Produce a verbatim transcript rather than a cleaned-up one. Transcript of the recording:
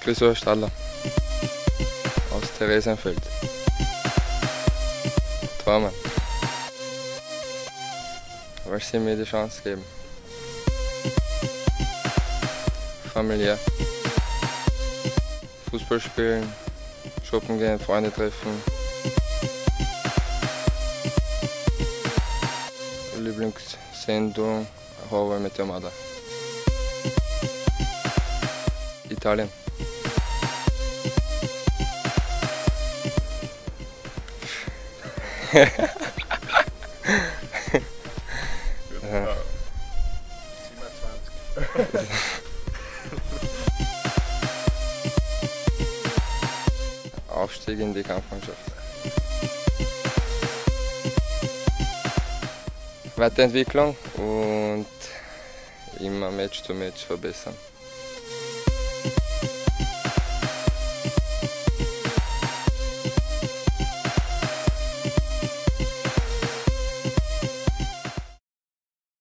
Frisur Stadler aus Theresienfeld. Träumen. Weil sie mir die Chance geben. Familiär. Fußball spielen, shoppen gehen, Freunde treffen. Lieblingssendung How I Met Your Mother. Italien. Ja. siebenundzwanzig. Aufstieg in die Kampfmannschaft. Weiterentwicklung und immer Match zu Match verbessern.